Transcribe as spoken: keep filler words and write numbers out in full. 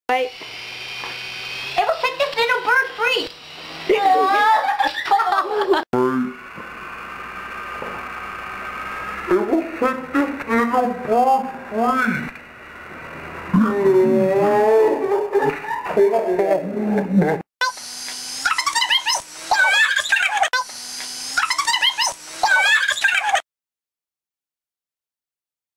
Right. It will set this little bird free. It will set this little bird free.